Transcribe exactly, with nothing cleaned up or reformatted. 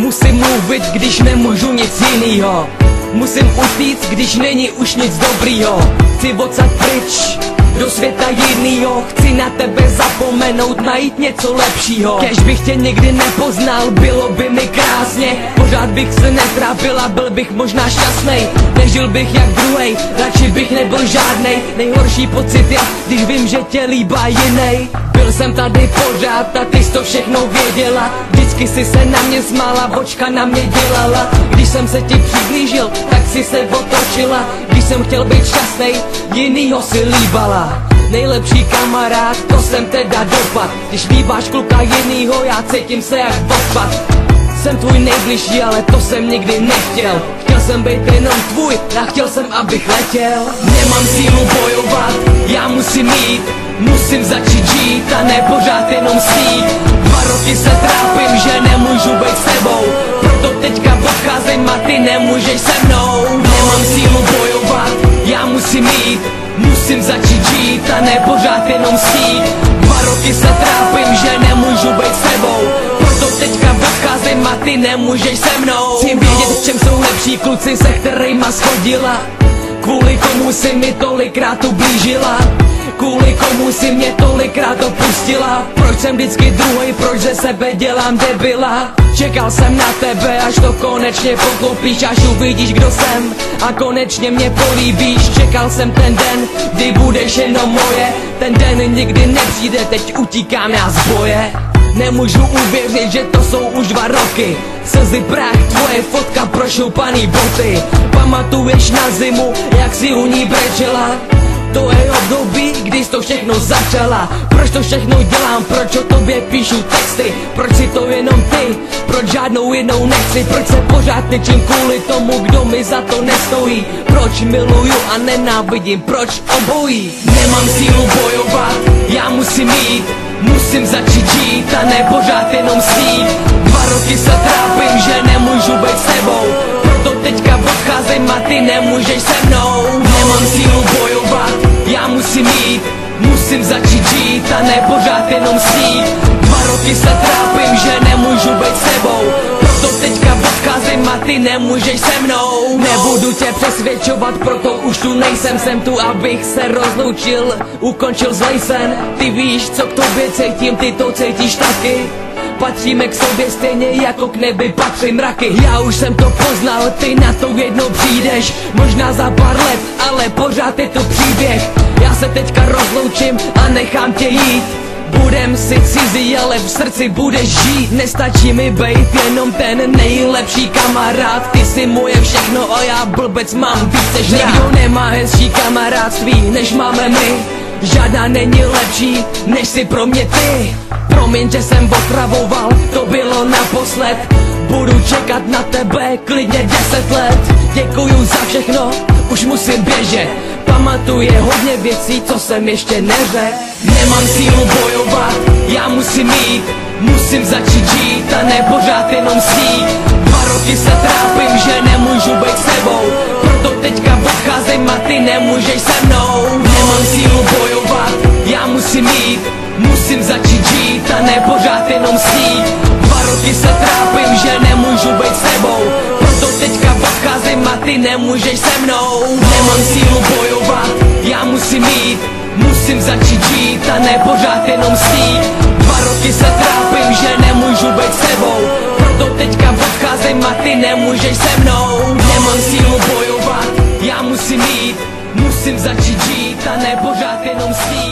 Musím mluvit, když nemůžu nic jinýho. Musím utíct, když není už nic dobrýho. Chci odsaď pryč, do světa jinýho. Chci na tebe zapomenout, najít něco lepšího. Kéž bych tě nikdy nepoznal, bylo by mi krásně. Pořád bych se netrápil a byl bych možná šťastnej. Nežil bych jak druhej, radši bych nebyl žádnej. Nejhorší pocit je, když vím, že tě líbá jinej. Byl jsem tady pořád a ty jsi to všechno věděla. Vždycky si se na mě smála, očka na mě dělala. Když jsem se ti přiblížil, tak si se otočila. Když jsem chtěl být šťastnej, jinýho si líbala. Nejlepší kamarád, to jsem teda dopad. Když líbáš kluka jinýho, já cítím se jak odpad. Jsem tvůj nejbližší, ale to jsem nikdy nechtěl. Chtěl jsem být jenom tvůj, a chtěl jsem, abych letěl. Nemám sílu bojovat, já musím jít. Musím začít žít a ne pořád jenom snít. Dva roky se trápím, že nemůžu být s tebou. Proto teďka odcházím a ty nemůžeš se mnou. Nemám sílu bojovat, já musím jít. Musím začít žít a ne pořád jenom snít. Dva roky se trápím, že nemůžu být s tebou. Proto teďka odcházím a ty nemůžeš se mnou. Chci vědět, v čem jsou lepší kluci, se kterejma schodila. Kvůli komu si mi tolikrát ublížila. Kvůli komu si mě tolikrát opustila. Proč jsem vždycky druhej, proč ze sebe dělám debila. Čekal jsem na tebe, až to konečně pochopíš. Až uvidíš, kdo jsem a konečně mě políbíš. Čekal jsem ten den, kdy budeš jenom moje. Ten den nikdy nepřijde, teď utíkám já z boje. Nemůžu uvěřit, že to jsou už dva roky. Slzy, prach, tvoje fotka, prošoupaný boty. Pamatuješ na zimu, jak si u ní brečela. To je období, kdy jsi to všechno začala. Proč to všechno dělám, proč o tobě píšu texty. Proč si to jenom ty, proč žádnou jinou nechci. Proč se pořád tyčím kvůli tomu, kdo mi za to nestojí. Proč miluju a nenávidím, proč obojí. Nemám sílu bojovat, já musím jít. Musím začít žít a ne pořád jenom snít. Dva roky se trápím, že nemůžu být s tebou. Proto teďka odcházím a ty nemůžeš se mnou. Nemám sílu bojovat, já musím jít. Musím začít žít a ne pořád jenom snít. Dva roky se trápím, že nemůžu být s tebou. Proto teďka odcházím a ty nemůžeš se mnou. Nebudu tě přesvědčovat, proto už tu nejsem. Jsem tu, abych se rozloučil, ukončil zlej sen. Ty víš, co k tobě cítím, ty to cítíš taky. Patříme k sobě stejně jako k nebi patří mraky. Já už jsem to poznal, ty na to jednou přijdeš. Možná za pár let, ale pořád je to příběh. Já se teďka rozloučím a nechám tě jít. Budem si cizí, ale v srdci budeš žít. Nestačí mi být jenom ten nejlepší kamarád. Ty jsi moje všechno a já blbec mám víc než rád. Nikdo nemá hezčí kamarádství, než máme my. Žádná není lepší, než si pro mě ty. Promiň, že jsem otravoval, to bylo naposled. Budu čekat na tebe klidně deset let. Děkuju za všechno, už musím běžet. Pamatuje hodně věcí, co jsem ještě neřekl. Nemám sílu bojovat, já musím jít. Musím začít žít a ne pořád jenom snít. Dva roky se trápím, že nemůžu být s tebou. Proto teďka odcházím a ty nemůžeš se mnou. Nemám sílu bojovat, já musím jít. Musím začít žít a ne pořád jenom snít. Dva roky se trápím, že nemůžu být s tebou. Proto teďka odcházím a ty nemůžeš se mnou. Nemám sílu bojovat, já musím jít. Musím začít žít a ne pořád jenom snít. Dva roky se trápím, že nemůžu být s tebou. Proto teďka odcházím a ty nemůžeš se mnou. Nemám sílu bojovat, já musím jít. Musím začít žít a ne pořád jenom snít.